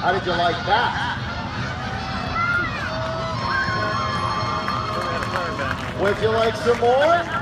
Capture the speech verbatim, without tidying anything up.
How did you like that? Would you like some more?